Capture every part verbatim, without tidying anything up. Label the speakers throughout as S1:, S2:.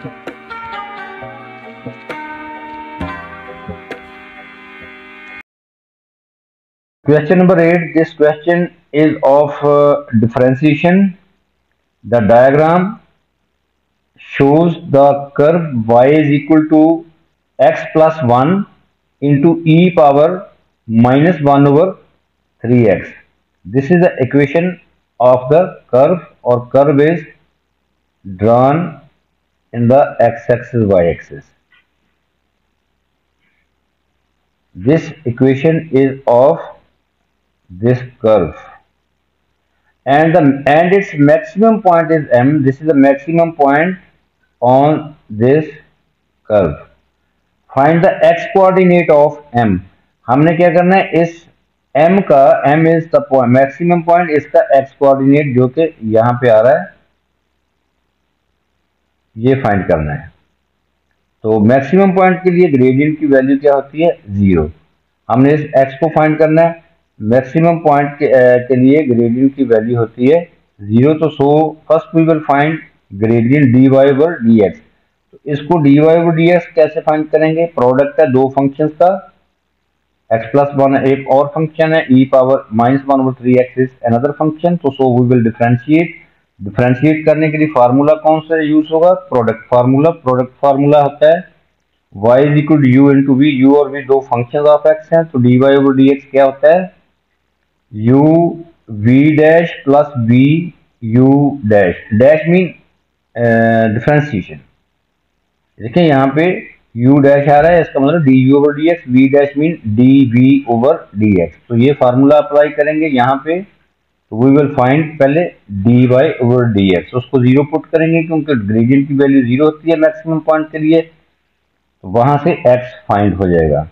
S1: Question number eight. This question is of uh, differentiation. The diagram shows the curve y is equal to x plus one into e power minus one over three x. This is the equation of the curve, or curve is drawn in the x-axis, y-axis. This equation is of this curve, and the and its maximum point is m. This is the maximum point on this curve. Find the x coordinate of m. हमने क्या करना है, इस m का, m is the point, maximum point, इसका x coordinate जो कि यहाँ पे आ रहा है, ये फाइंड करना है. तो मैक्सिमम पॉइंट के लिए ग्रेडियंट की वैल्यू क्या होती है, जीरो. हमने इस x को फाइंड करना है. मैक्सिमम पॉइंट के, के लिए ग्रेडियंट की वैल्यू होती है जीरो. तो so first we will find gradient dy over dx. तो इसको dy ओवर dx कैसे फाइंड करेंगे? प्रोडक्ट है दो फंक्शंस का, x प्लस वन एक और फंक्शन है, e power minus one over three x is another function. तो so we will differentiate. Differentiate करने के लिए फार्मूला कौन सा यूज होगा? Product formula. प्रोडक्ट फार्मूला होता है y is equal to u into v. u और v दो फंक्शन ऑफ x हैं. तो dy ओवर dx क्या होता है? u v dash plus v u dash. Dash mean differentiation. देखिए यहाँ पे u डैश आ रहा है, इसका मतलब du over dx. v dash mean dv over dx. तो ये फार्मूला अप्लाई करेंगे यहाँ पे. तो वी विल फाइंड पहले dy ओवर dx. उसको जीरो पुट करेंगे क्योंकि ग्रेडियंट की वैल्यू जीरो होती है मैक्सिमम पॉइंट के लिए. तो वहां से x फाइंड हो जाएगा.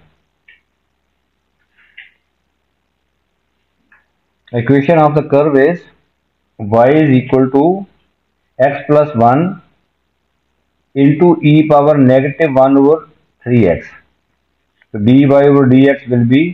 S1: Equation of the curve is y is equal to x plus one into e power negative one over three x. So dy over dx will be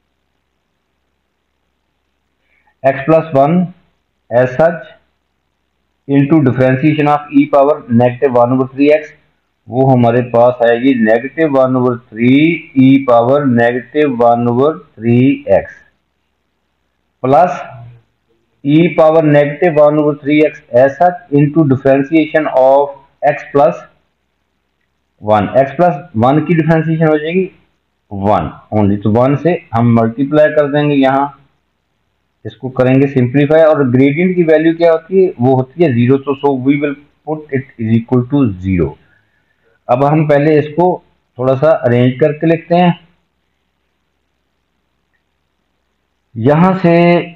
S1: x plus one as such into differentiation of e power negative one over three x. वो हमारे पास आएगी negative one over three e power negative one over three x plus e power negative one over three x as such into differentiation of x plus one. x plus one की differentiation हो जाएगी one only. तो one से हम multiply कर देंगे, यहाँ इसको करेंगे सिंप्लीफाई. और ग्रेडियंट की वैल्यू क्या होती है? वो होती है जीरो. तो so we will put it is equal to zero. अब हम पहले इसको थोड़ा सा अरेंज करके लिखते हैं. यहां से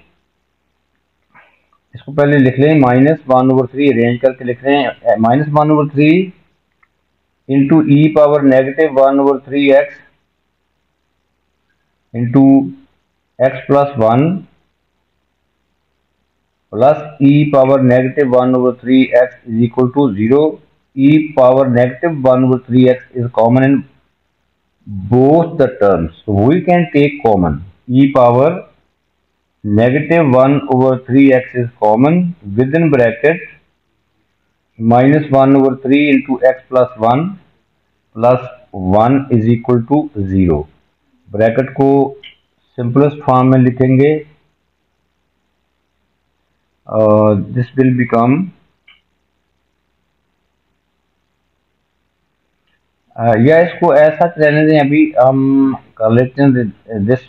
S1: इसको पहले लिख लें minus one over three. Arrange करके लिख रहे हैं minus one over three into e power negative one over three x into x plus one plus e power negative one over three x is equal to zero. e power negative one over three x is common in both the terms. So we can take common. E power negative one over three x is common. Within bracket minus one over three into x plus one plus one is equal to zero. Bracket को simplest form में लिखेंगे. This will become या इसको ऐसा रहने दें. अभी हम कर लेते हैं this.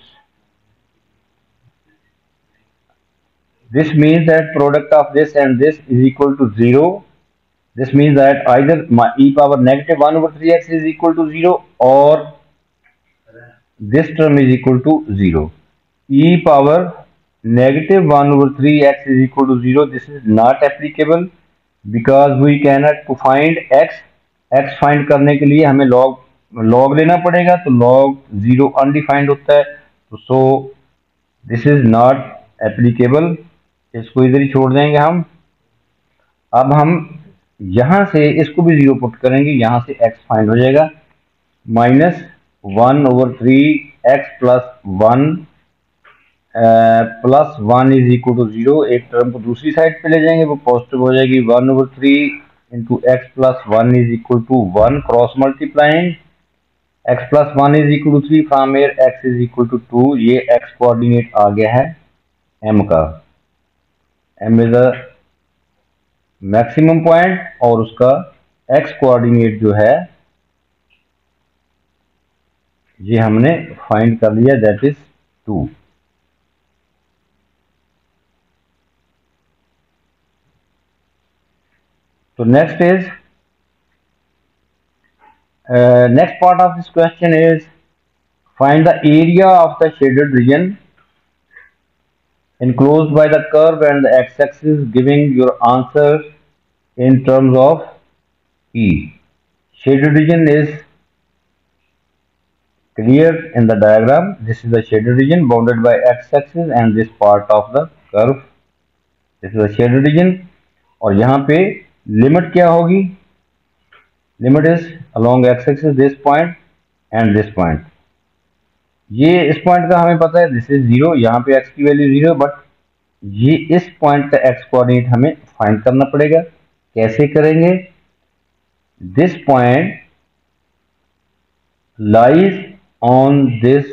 S1: This means that product of this and this is equal to zero. This means that either my e power negative one over three x is equal to zero or this term is equal to zero. E power negative one over three x is equal to zero. This is not applicable because we cannot to find x. x find करने के लिए हमें log log लेना पड़ेगा. तो log zero undefined होता है. तो so this is not applicable. इसको इधर ही छोड़ देंगे हम. अब हम यहां से इसको भी जीरो पुट करेंगे. यहां से x फाइंड हो जाएगा minus one over three x plus one plus one is equal to zero. एक टर्म को दूसरी साइड पे ले जाएंगे, वो पॉजिटिव हो जाएगी. One over three into x plus one is equal to one, cross multiplying x plus one is equal to three, from here x is equal to two, ये x कोऑर्डिनेट आ गया है m का, m is the maximum point और उसका x coordinate जो है ये हमने फाइंड कर लिया, दैट इज टू। तो next is next part of this question is find the area of the shaded region enclosed by the curve and the x-axis, giving your answer in terms of P. Shaded region is clear in the diagram. This is the shaded region bounded by x-axis and this part of the curve. This is the shaded region. और यहाँ पे limit क्या होगी? Limit is along x-axis this point and this point. ये इस point का हमें पता है, दिस इज जीरो, यहाँ पे x की वैल्यू जीरो, बट ये इस पॉइंट का x कोऑर्डिनेट हमें फाइंड करना पड़ेगा। कैसे करेंगे? This point lies on this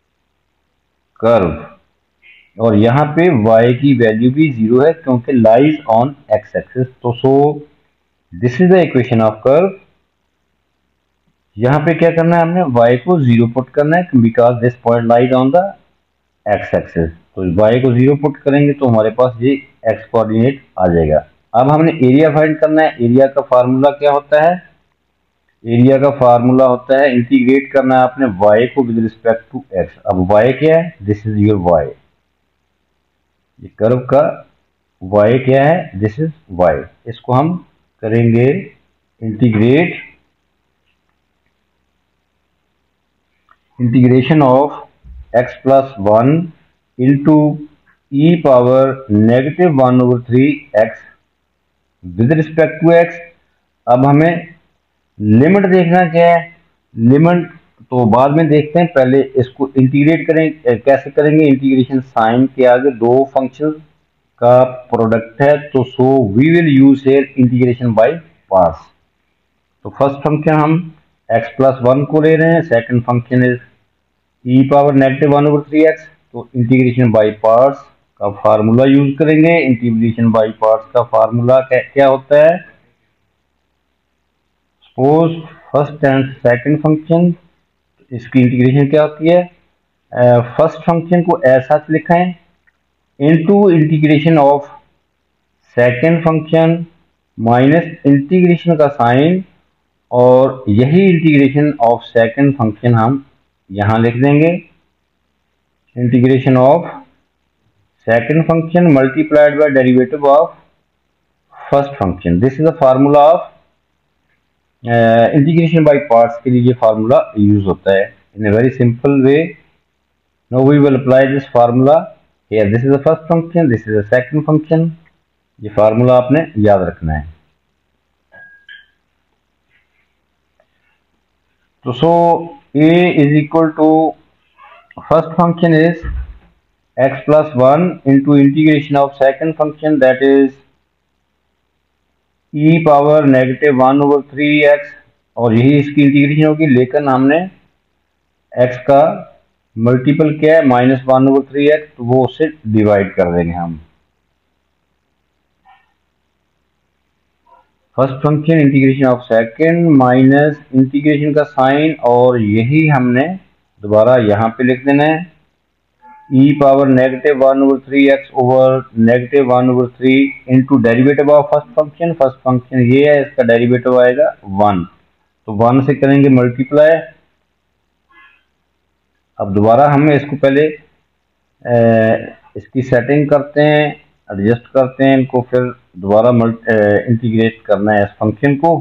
S1: curve और यहाँ पे y की वैल्यू भी जीरो है क्योंकि लाइज ऑन x एक्सिस। तो so this is the equation of curve. यहाँ पे क्या करना है, हमने y को जीरो पुट करना है because this point lies on the x axis. तो y को जीरो पुट करेंगे तो हमारे पास ये x कोऑर्डिनेट आ जाएगा। अब हमने एरिया फाइंड करना है। एरिया का फार्मूला क्या होता है? एरिया का फार्मूला होता है, इंटीग्रेट करना है आपने y को विद रिस्पेक्ट टू x। अब y क्या है? This is your y। ये कर्व का y क्या है? This is y। इसको हम करेंगे integrate integration of x plus one into e power negative one over three x with respect to x। अब हमें लिमिट देखना क्या है? लिमिट तो बाद में देखते हैं, पहले इसको इंटीग्रेट करें। कैसे करेंगे? इंटीग्रेशन साइन के आगे दो फंक्शन का प्रोडक्ट है, तो so we will use here integration by parts. तो फर्स्ट फंक्शन हम x प्लस वन को ले रहे हैं, second function is e power negative one over three x. तो इंटीग्रेशन बाय पार्ट्स का फार्मूला यूज करेंगे। इंटीग्रेशन बाय पार्ट्स का फार्मूला क्या होता है? Suppose first and second function, इसकी इंटीग्रेशन क्या होती है? फर्स्ट uh, फंक्शन को ऐसा लिखें into integration of second function minus integration का साइन, और यही इंटीग्रेशन ऑफ सेकंड फंक्शन हम यहां लिख देंगे। Integration of second function multiplied by derivative of first function. This is the formula of integration by parts के लिए ये फार्मूला यूज होता है in a very simple way. Now we will apply this formula here. This is the first function, this is the second function. ये formula आपने याद रखना है। तो so a is equal to first function is x plus one into integration of second function, that is e power negative one over three x, और यही इसकी integration होगी। लेकिन हमने x का मल्टीपल क्या है? Minus one over three x, तो वो उससे डिवाइड कर देंगे हम। First function integration of second minus integration का साइन, और यही हमने दोबारा यहाँ पे लिख देना है e power negative one over three x over negative one over three into derivative of first function. First function ये है, इसका डेरिवेटिव आएगा वन, तो वन से करेंगे मल्टीप्लाई। अब दोबारा हम इसको पहले ए, इसकी सेटिंग करते हैं, एडजस्ट करते हैं इनको, फिर दोबारा इंटीग्रेट करना है इस फंक्शन को।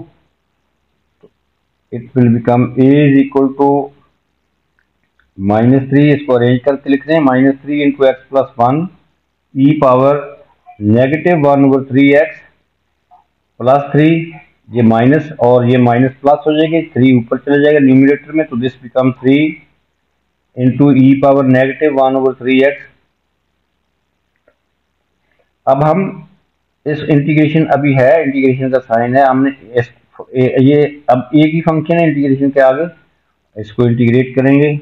S1: It will become a is equal to minus three, इसको अरेंज करके लिख रहे हैं, minus three into x plus one e power negative one over three x plus three, ये माइनस और ये माइनस प्लस हो जाएगी, थ्री ऊपर चले जाएगा न्यूमरेटर में, तो this become three into e power negative one over three x. अब हम इस इंटीग्रेशन अभी है, इंटीग्रेशन का साइन है, हमने इस ये अब एक ही फंक्शन है इंटीग्रेशन के आगे, इसको इंटीग्रेट करेंगे।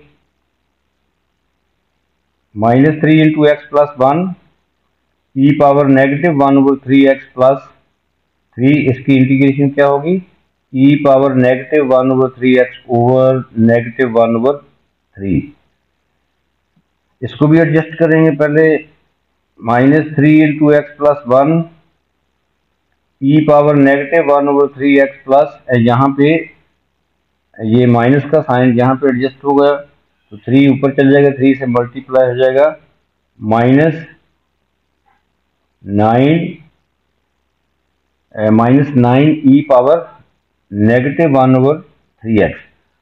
S1: Minus three into x plus one e power negative one over three x plus three, इसकी इंटीग्रेशन क्या होगी, e power negative one over three x over negative one over three. इसको भी एडजस्ट करेंगे पहले। Minus three into x plus one e power negative one over three x plus, यहाँ पे ये माइनस का साइन यहाँ पे एडजस्ट हो गया तो थ्री ऊपर चल जाएगा, थ्री से मल्टीप्लाई हो जाएगा, minus nine minus nine e power negative one over three x.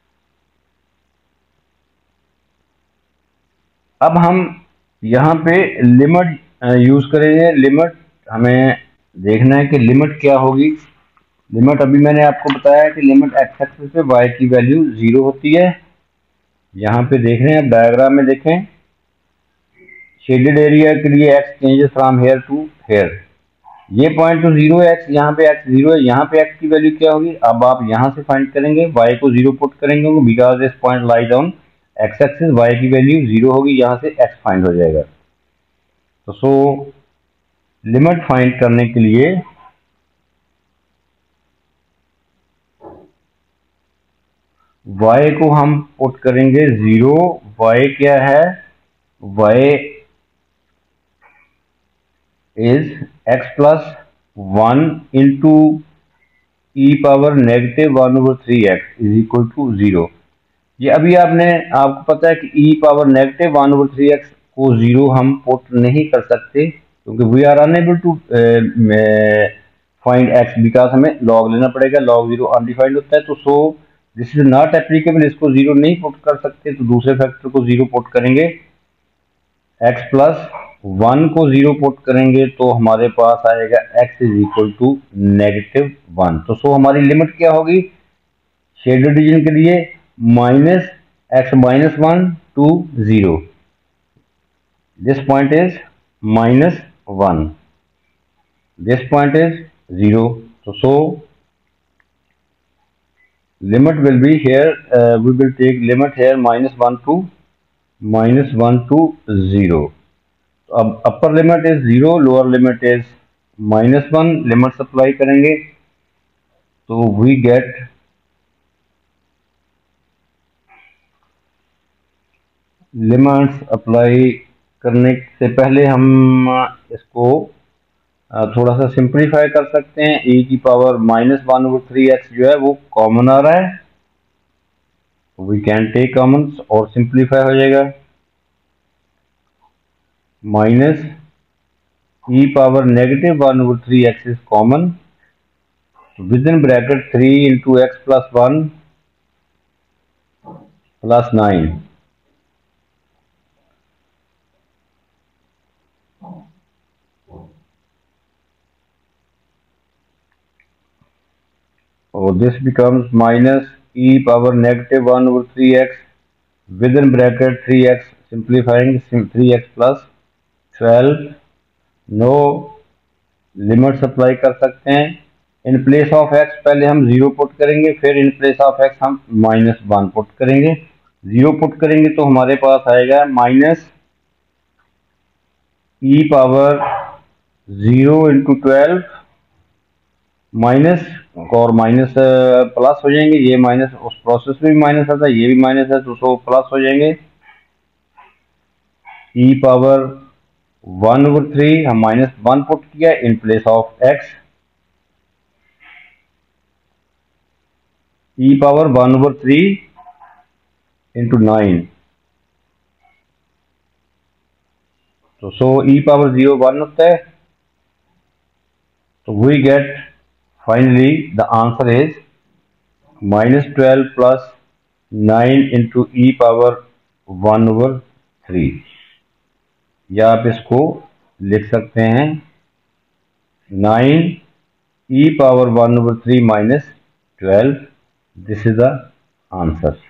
S1: अब हम यहाँ पे लिमिट यूज करेंगे। लिमिट हमें देखना है कि लिमिट क्या होगी। लिमिट अभी मैंने आपको बताया कि लिमिट एक्स एक्सिस पे वाई की वैल्यू जीरो होती है। यहाँ पे देख रहे हैं, डायग्राम में देखें, शेडेड एरिया के लिए x changes from here to here, ये पॉइंट तो जीरो है, एक्स यहाँ पे एक्स जीरो है, यहाँ पे एक्स की वैल्यू क्या होगी, अब आप यहाँ से फाइंड करेंगे, वाई को जीरो पुट करेंगे because this point lies on x axis, y की वैल्यू जीरो होगी, यहाँ से एक्स फाइंड हो जाएगा। तो सो लिमिट फाइंड करने के लिए y को हम पुट करेंगे जीरो, y क्या है, y is x plus one into e power negative one over three x is equal to zero. ये अभी आपने आपको पता है कि e power negative one over three x को जीरो हम पुट नहीं कर सकते क्योंकि we are unable to find x because हमें लॉग लेना पड़ेगा, लॉग जीरो अनडिफाइंड होता है। तो so this is not applicable, इसको जीरो नहीं पुट कर सकते, तो दूसरे फैक्टर को जीरो पुट करेंगे। एक्स प्लस वन को जीरो पुट करेंगे तो हमारे पास आएगा x is equal to negative one. तो सो हमारी लिमिट क्या होगी शेडेड रीजन के लिए, minus x minus one to zero, this point is minus one, this point is zero. तो so limit will be here, uh, we will take limit here minus one to minus one to zero. तो अब upper limit is zero, lower limit is minus one, limit apply करेंगे तो we gate limits apply करने से पहले हम इसको थोड़ा सा सिंप्लीफाई कर सकते हैं। e की power minus one over three x जो है वो कॉमन आ रहा है, वी कैन टेक कॉमन और सिंप्लीफाई हो जाएगा। Minus e power negative one over three x is common, within bracket three into x plus one plus nine, or this becomes minus e power negative one over three x within bracket three x, simplifying three x plus twelve। No limits apply कर सकते हैं। इन place of x पहले हम zero put करेंगे, फिर in place of x हम minus one put करेंगे। Zero put करेंगे तो हमारे पास आएगा minus e power zero into twelve, minus और माइनस प्लस हो जाएंगे, ये माइनस उस प्रोसेस में भी माइनस आता है, ये भी माइनस है तो सो प्लस हो जाएंगे। E power one over three हम माइनस वन पुट किया in place of x, e power one over three into nine, तो so e power zero one होता है। तो we get finally the answer is minus twelve plus nine into e power one over three, या आप इसको लिख सकते हैं nine e power one over three minus twelve, this is the answer।